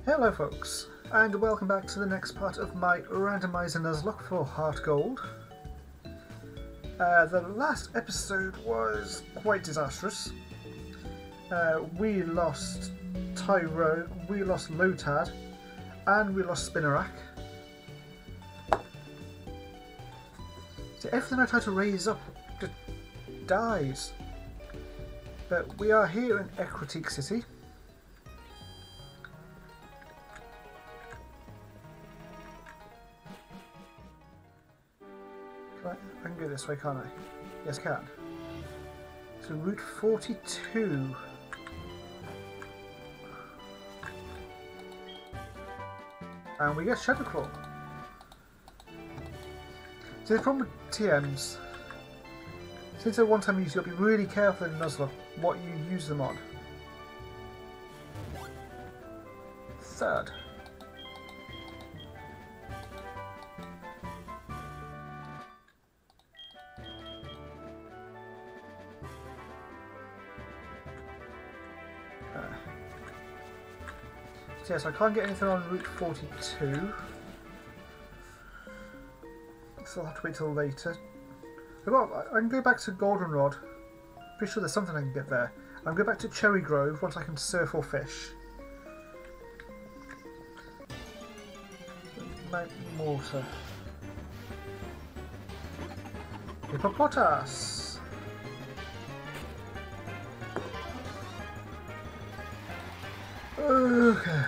Hello folks, and welcome back to the next part of my Randomizer Nuzlocke for Heartgold. The last episode was quite disastrous. We lost Tyro, we lost Lotad, and we lost Spinnerack. So everything I try to raise up just dies. But we are here in Ecruteak City. I can go this way, can't I? Yes, I can. So Route 42. And we get Shadowclaw. So the problem with TMs, since they're one-time use, you've got to be really careful in Nuzlocke what you use them on. Third. So yes, I can't get anything on Route 42. So I'll have to wait till later. I can go back to Goldenrod. Pretty sure there's something I can get there. I can go back to Cherry Grove once I can surf or fish. Mount Mortar. Hippopotas! Okay.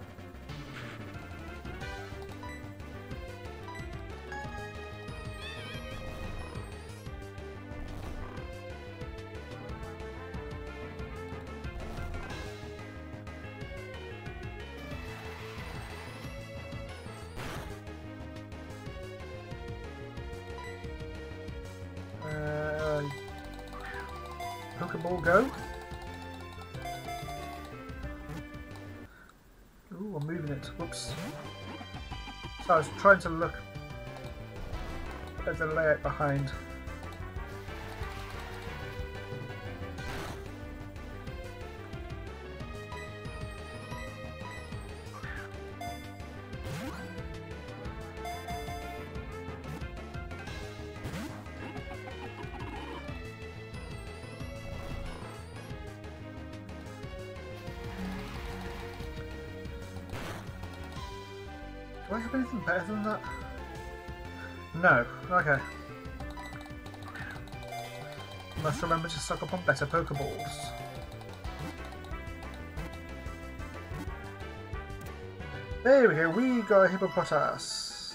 Pokeball go. Ooh, I'm moving it. Whoops. So I was trying to look at the layout behind. Do I have anything better than that? No. Okay. Must remember to stock up on better Pokeballs. There we go, we got a Hippopotas.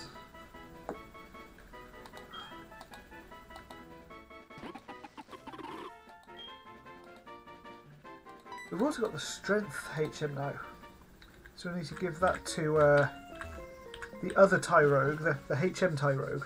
We've also got the Strength HM now. So we need to give that to the other Tyrogue, the HM Tyrogue.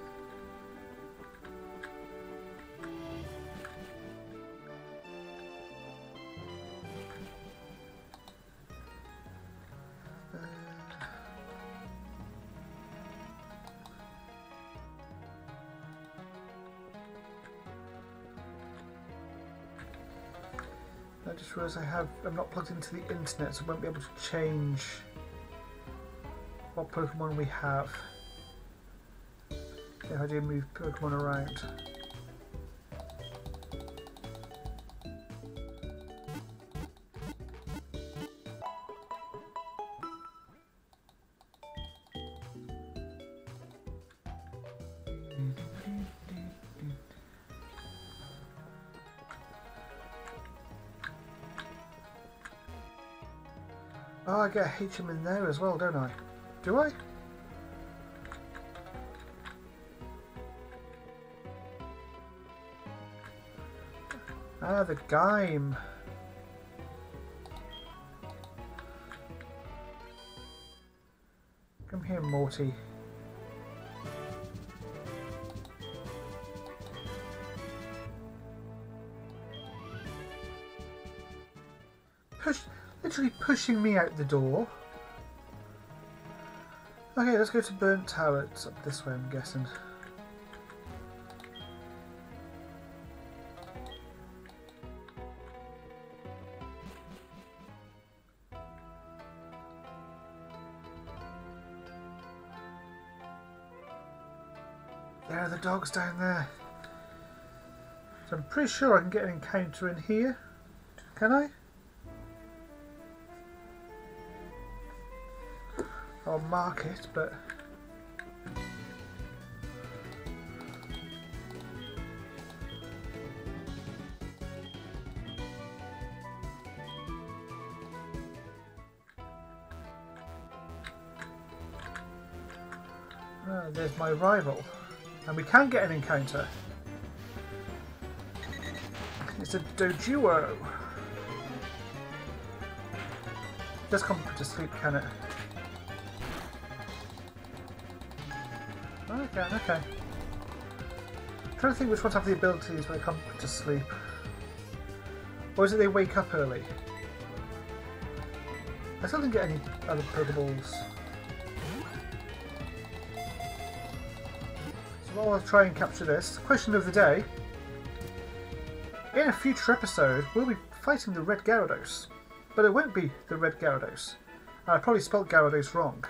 I just realised I'm not plugged into the internet, so I won't be able to change what Pokemon we have if I do move Pokemon around. Oh, I get a HM in there as well, don't I? Do I? Ah, the Gaim. Come here, Morty. Literally pushing me out the door. Okay, let's go to Burnt Tower. It's up this way, I'm guessing. There are the dogs down there. So I'm pretty sure I can get an encounter in here. Can I? I'll mark it, but... there's my rival. And we can get an encounter. It's a dojuo. Just come to sleep, can it? Okay, okay. I'm trying to think which ones have the abilities when they come to sleep. Or is it they wake up early? I still didn't get any other Pokeballs. So while I'll try and capture this, question of the day. In a future episode, we'll be fighting the Red Gyarados. But it won't be the Red Gyarados. And I probably spelled Gyarados wrong.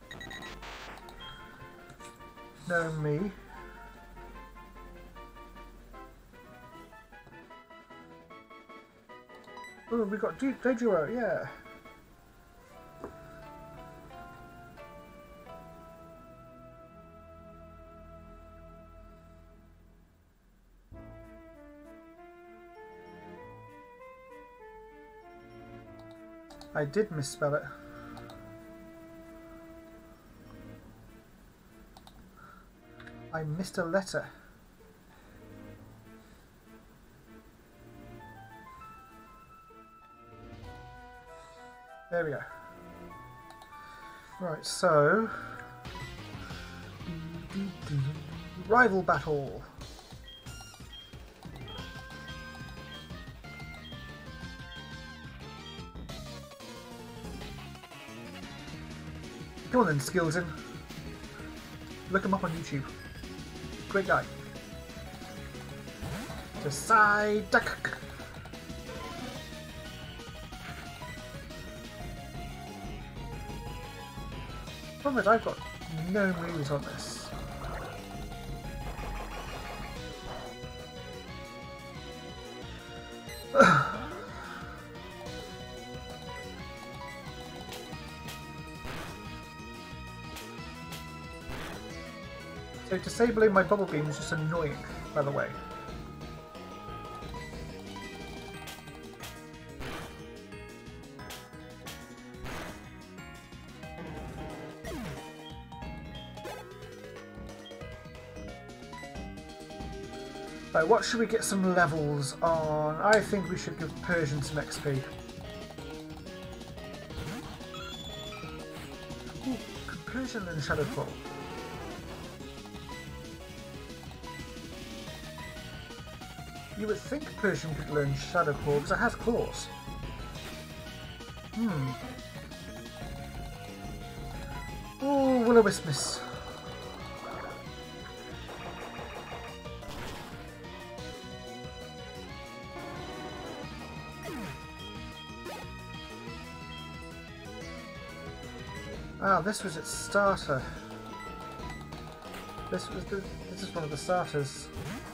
No me. Oh, we got Dojuo, yeah. I did misspell it. I missed a letter. There we go. Right, so... Rival battle! Come on then, Skillsyn. Look him up on YouTube. Great guy. Just side duck. Problem is, I've got no moves on this. So disabling my bubble beam is just annoying, by the way. Right, what should we get some levels on? I think we should give Persian some XP. Ooh, Persian and Shadow Claw. You would think Persian could learn Shadow Claw because it has claws. Oh, Will-O-Wisp miss. Ah, this was its starter. This is one of the starters.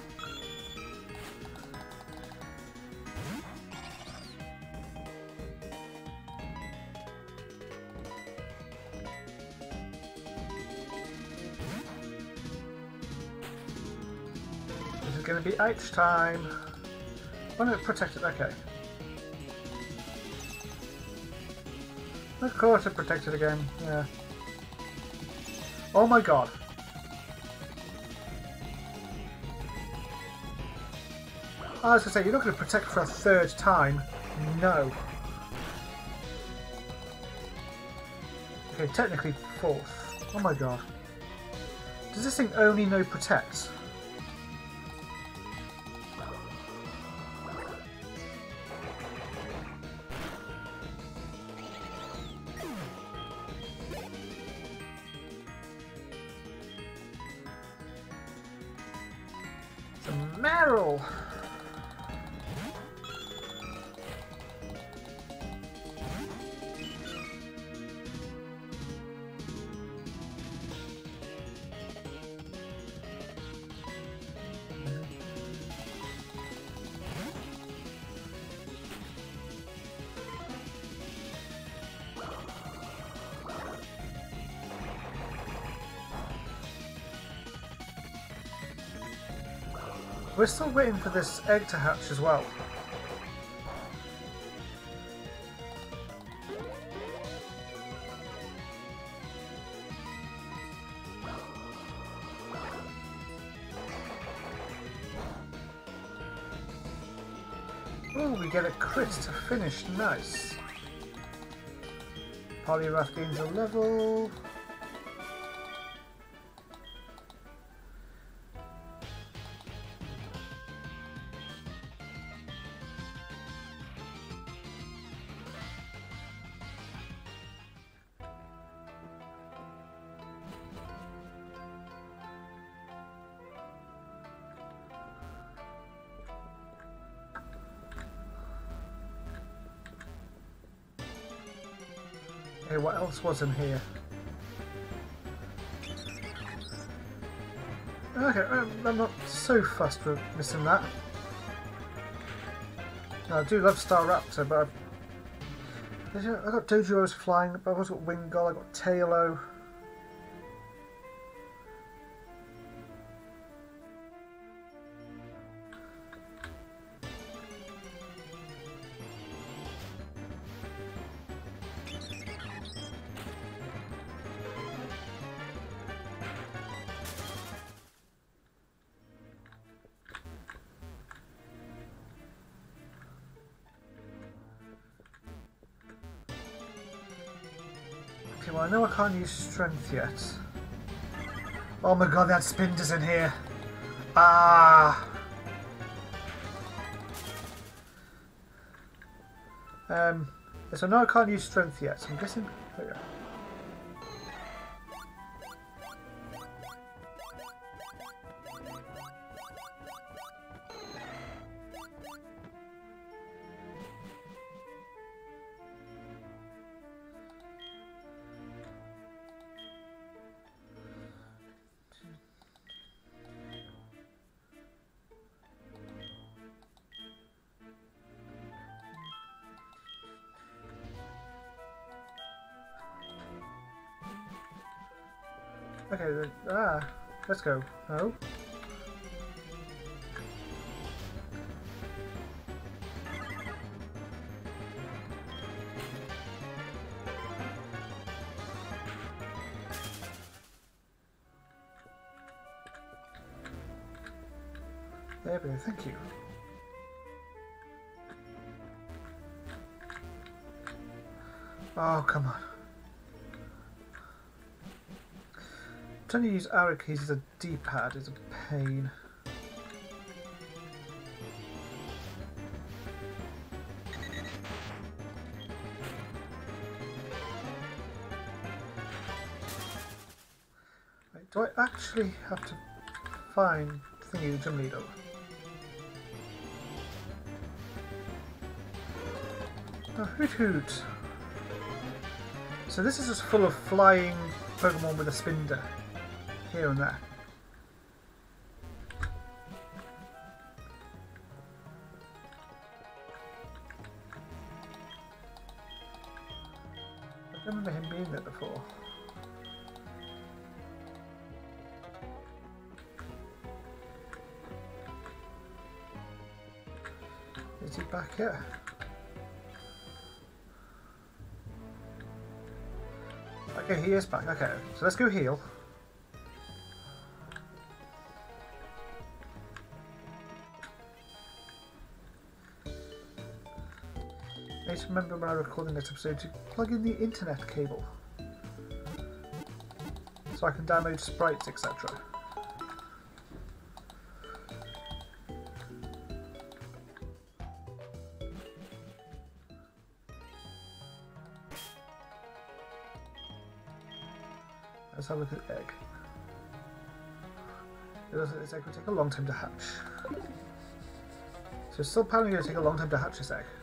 This is going to be H time. Oh no, protected. Okay. Of course it protected again, yeah. Oh my god. I was going to say, you're not going to protect for a third time. No. Okay, technically fourth. Oh my god. Does this thing only know protect? Meryl! We're still waiting for this egg to hatch as well. Oh, we get a crit to finish. Nice. Polyrath gains a level. Okay, what else was in here? Okay, I'm not so fussed with missing that. No, I do love Star Raptor, but I got Dojo's flying, but I've also got Wingull, I got Tailo. Okay, well I know I can't use strength yet. Oh my god, they had spinners in here. Ah! So no, I can't use strength yet, so I'm guessing... There we go. Okay, then, let's go. No. There we go, thank you. Oh, come on. Trying to use arrow keys as a D-pad is a pain. Wait, do I actually have to find thingy the gym leader? Oh, hoot hoot! So this is just full of flying Pokemon with a spinner. Here and there. I don't remember him being there before. Is he back yet? Okay, he is back. Okay, so let's go heal. I need to remember when I'm recording this episode to plug in the internet cable so I can download sprites, etc. Let's have a look at the egg. This egg will take a long time to hatch. So it's still apparently going to take a long time to hatch this egg.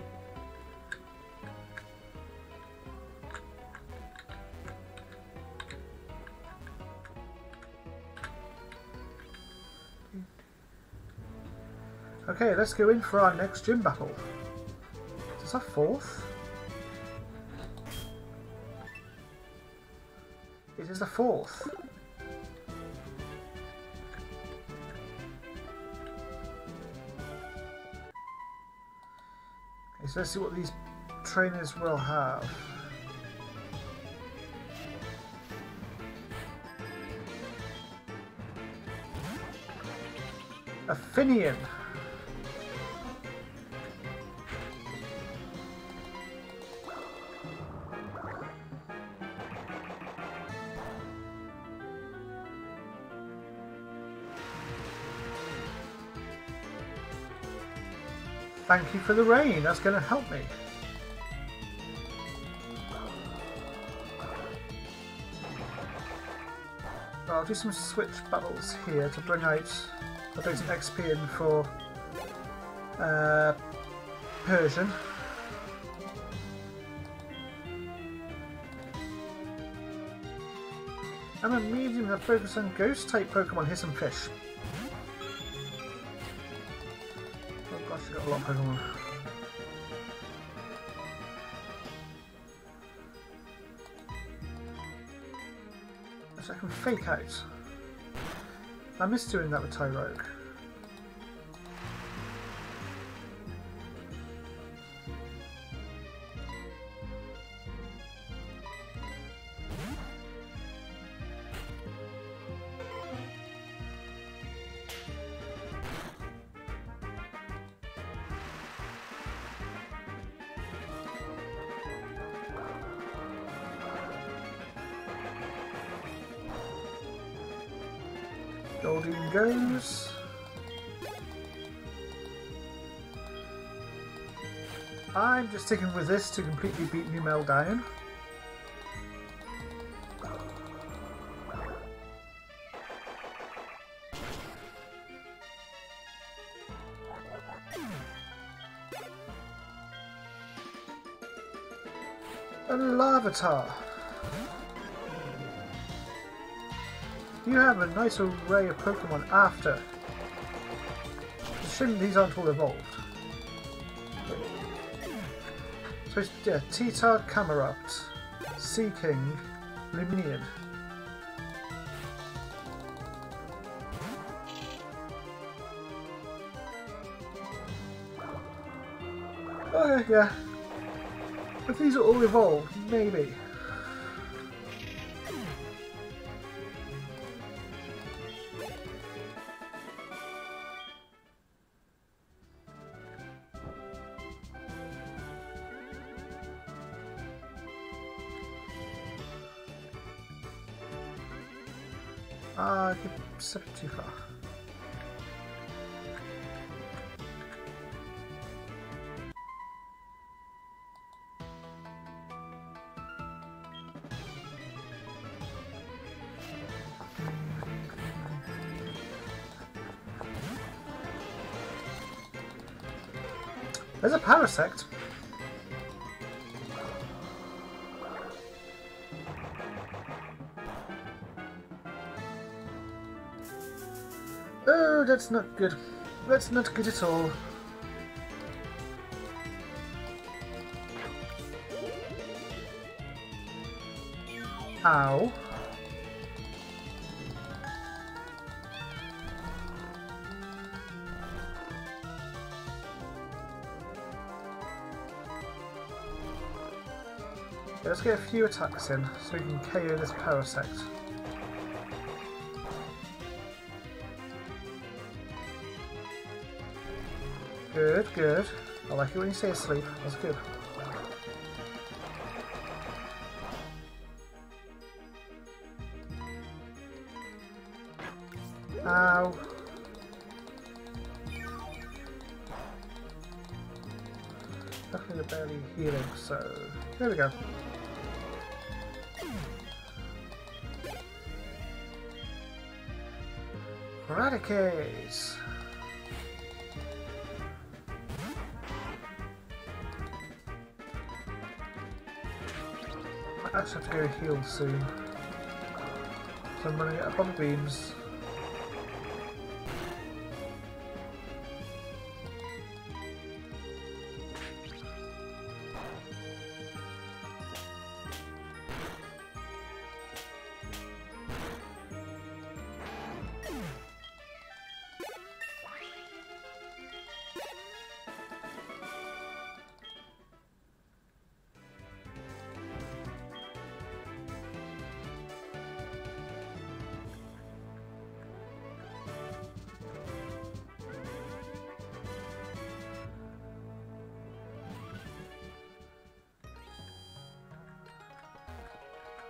Okay, let's go in for our next gym battle. Is this our fourth? It is the fourth. So let's see what these trainers will have. A Finian. Thank you for the rain, that's going to help me. I'll do some switch battles here to bring out, I'll do some XP in for Persian. I'm a medium that focus on ghost type Pokemon, here's some fish. Gosh, you've got a lot of Pokemon. So I can fake out. I missed doing that with Tyrogue. Goldeen goes. I'm just sticking with this to completely beat Numel down. A Larvitar. You have a nice array of Pokemon after. It's a shame these aren't all evolved. So it's T-Tar, Camerupt, Seaking, Luminiad. Oh yeah. If these are all evolved, maybe. I could step too far. There's a Parasect. Oh, that's not good. That's not good at all. Ow. Let's get a few attacks in so we can KO this Parasect. Good, good. I like it when you say asleep. That's good. Ow. Definitely you're barely healing, so there we go. Eradicate! I actually have to go heal soon. So I'm running out of bubble beams.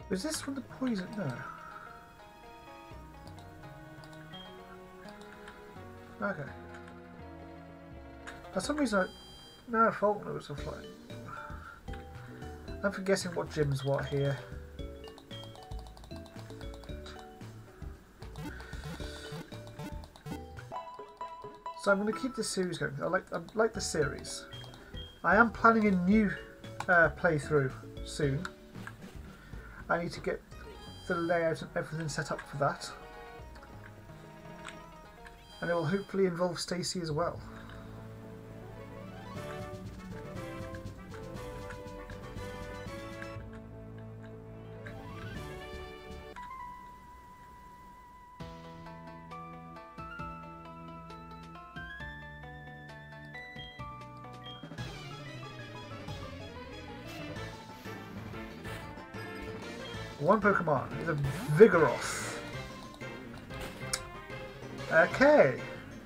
Is this from the poison? No. Okay. For some reason, no, Faulkner was a flight. I'm forgetting what gym's what here. So I'm going to keep this series going. I like the series. I am planning a new playthrough soon. I need to get the layout and everything set up for that. And it will hopefully involve Stacy as well. One Pokemon is a Vigoroth. Okay.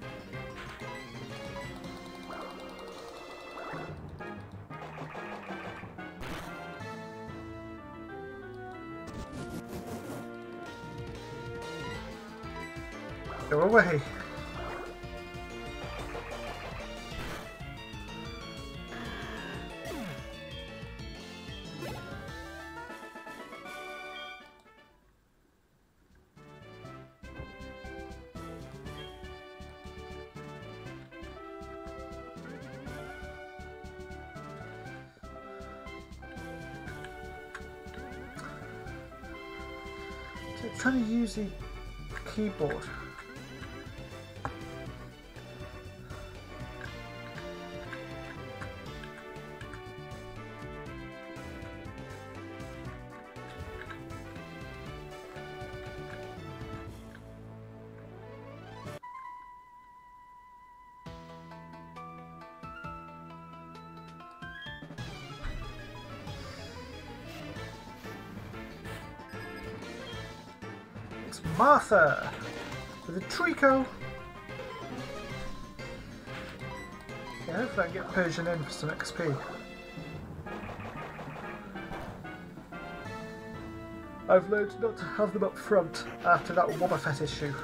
Go away. So trying to use the keyboard. Martha with a Trico. Yeah, hopefully I can get Persian in for some XP. I've learned not to have them up front after that Wobbuffet issue.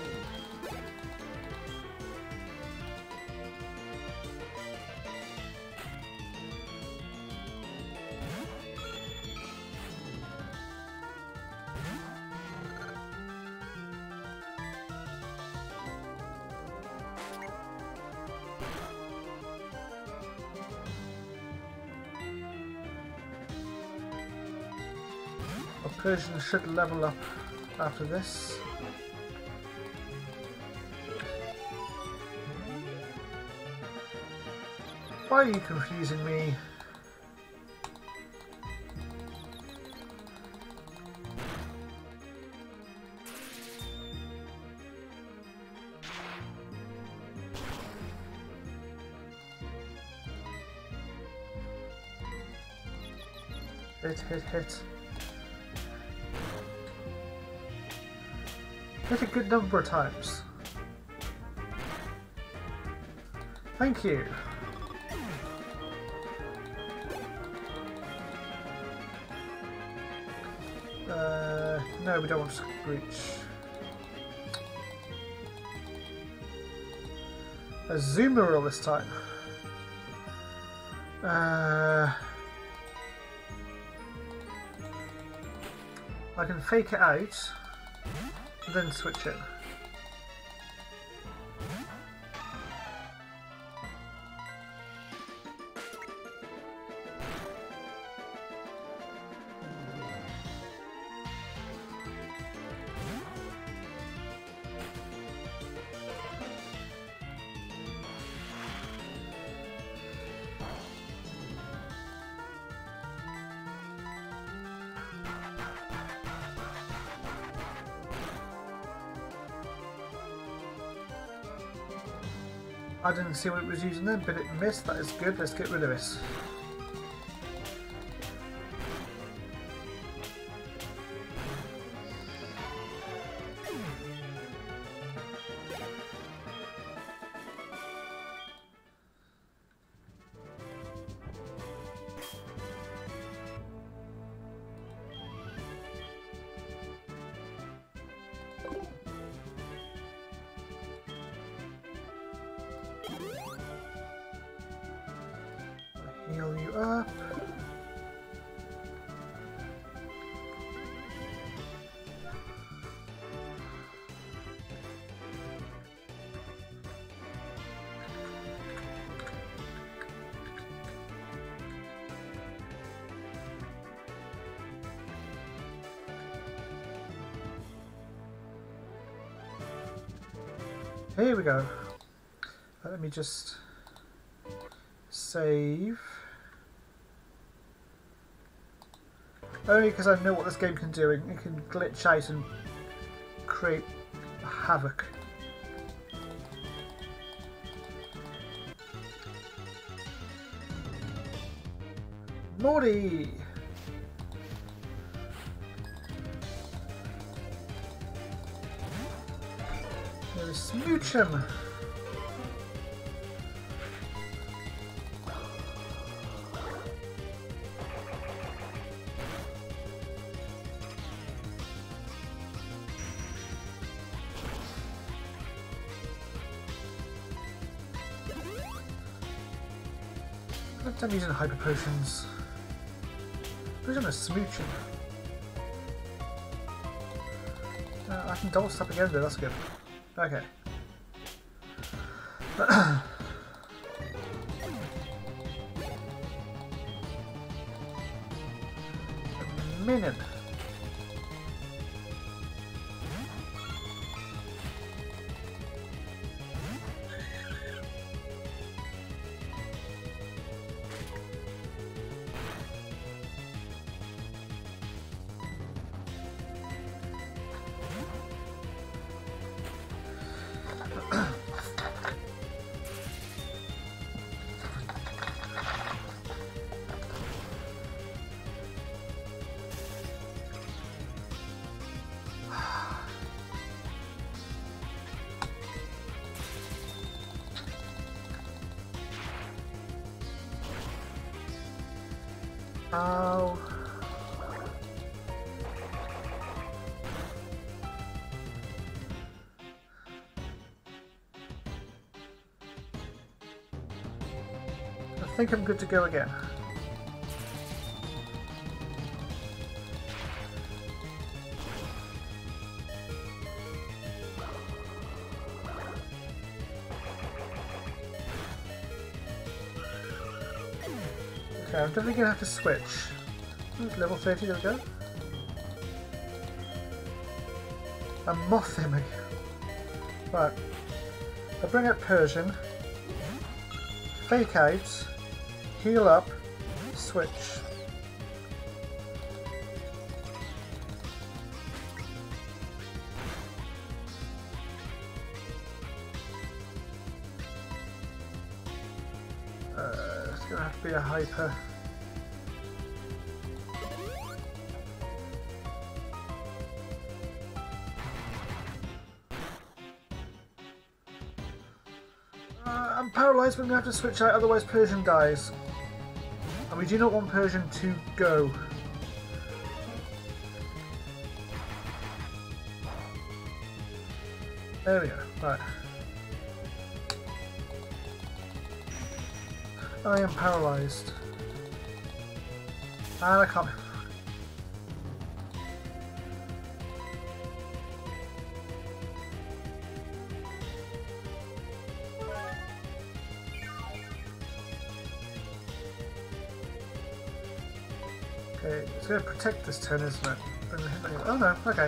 Persian should level up after this. Why are you confusing me? Hit. Hit a good number of times. Thank you. No, we don't want to Screech. A Zoomeril this time. I can fake it out, then switch it. I didn't see what it was using then, but it missed. That is good. Let's get rid of it. Heal you up. Here we go. Let me just save. Only because I know what this game can do. It can glitch out and create havoc. Morty! Smooch him! I'm using hyper potions. I'm gonna smooch him. I can double step again though, that's good. Okay. Minion. Ow. I think I'm good to go again. Okay, I'm definitely going to have to switch. It's level 30, there we go. And moth him again. Right. I bring out Persian. Fake out. Heal up. Switch. It's going to have to be a hyper. I'm paralysed, but I'm going to have to switch out, otherwise Persian dies. And we do not want Persian to go. There we go, right. I am paralysed. And I can't. Okay, it's going to protect this turn, isn't it? Oh no, okay.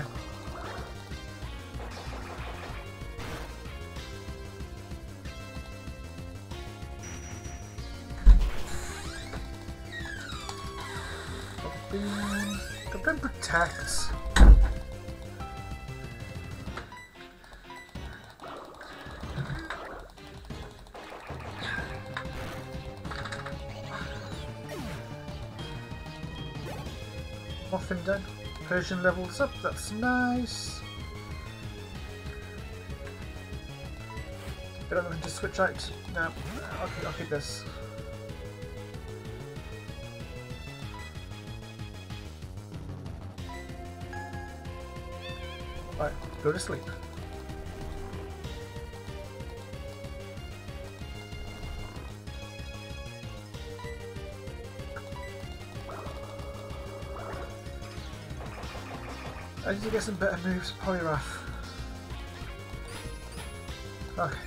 Don't protect. Muffin done. Persian levels up, that's nice. I don't want to switch out. No, I'll keep this. Right, go to sleep. I need to get some better moves, Polyrath. Okay.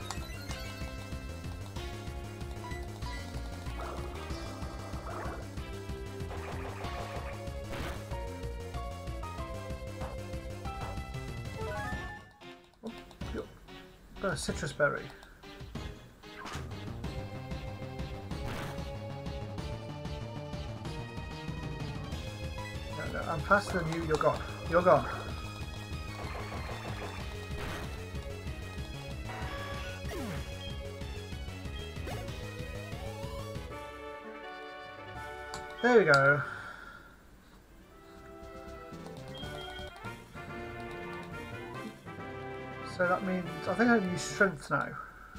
Got a citrus berry. No, I'm faster than you. You're gone. You're gone. There we go. So that means I think I can use strength now.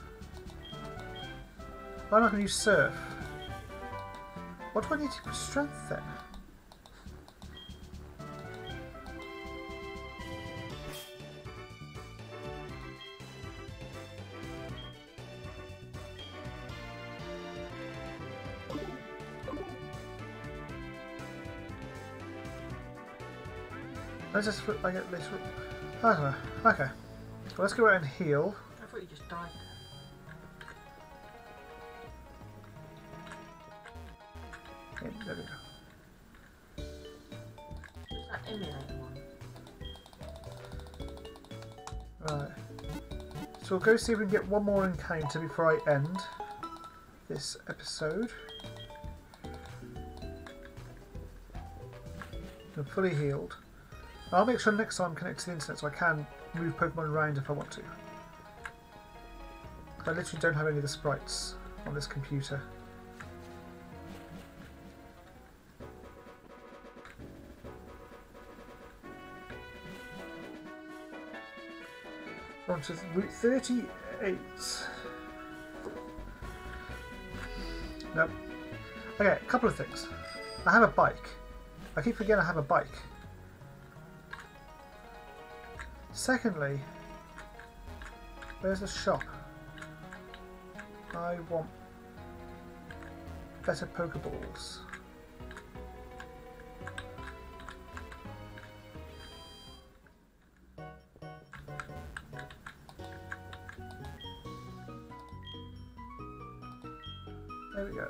Why not going to use surf? What do I need to for strength then? Let's just I get this. I don't know. Okay. Well, let's go out and heal. I thought you just died. Yeah, there we go. Who's that emulator one? Right. So we'll go see if we can get one more encounter before I end this episode. I'm fully healed. I'll make sure next time I'm connected to the internet so I can move Pokemon around if I want to. I literally don't have any of the sprites on this computer. On to Route 38. Nope. Okay, a couple of things. I have a bike. I keep forgetting I have a bike. Secondly, where's the shop? I want better Pokeballs. There we go.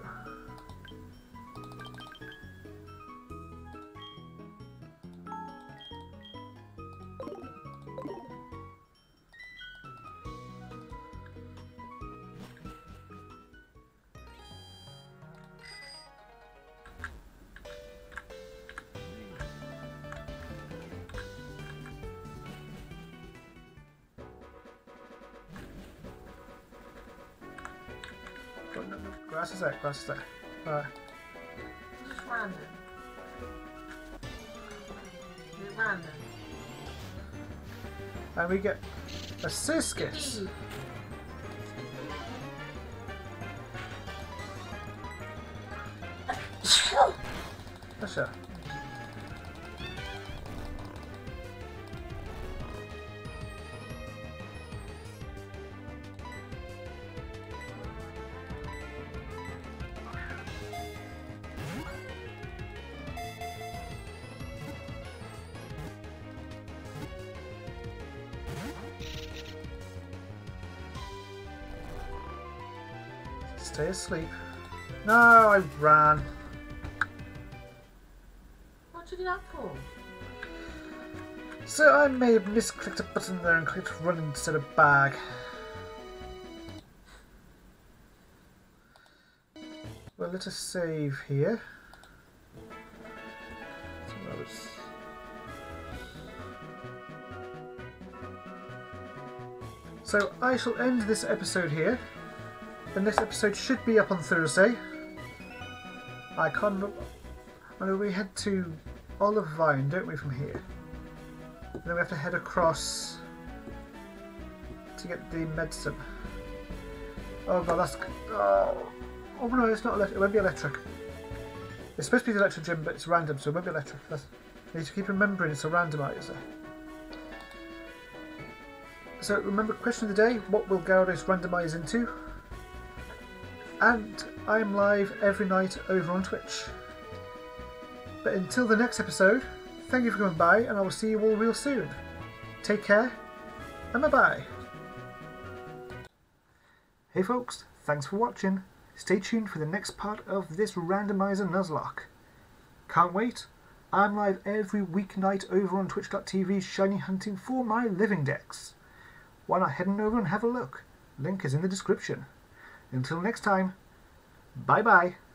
No, grass is there, grass is there. Alright. Just random. Is it random? And we get a Ciscus. Sure. Stay asleep. No, I ran. What did you do that for? So I may have misclicked a button there and clicked run instead of bag. Well, let us save here. So I shall end this episode here. The next episode should be up on Thursday. I can't. I know we head to Olivine, don't we, from here? And then we have to head across to get the medicine. Oh god, that's. Oh no, it's not electric. It won't be electric. It's supposed to be the electric gym, but it's random, so it won't be electric. I need to keep remembering it's a randomizer. So remember, question of the day: what will Gyarados randomize into? And I'm live every night over on Twitch. But until the next episode, thank you for coming by, and I will see you all real soon. Take care, and bye-bye. Hey folks, thanks for watching. Stay tuned for the next part of this Randomizer Nuzlocke. Can't wait. I'm live every weeknight over on twitch.tv shiny hunting for my living decks. Why not head on over and have a look? Link is in the description. Until next time, bye bye.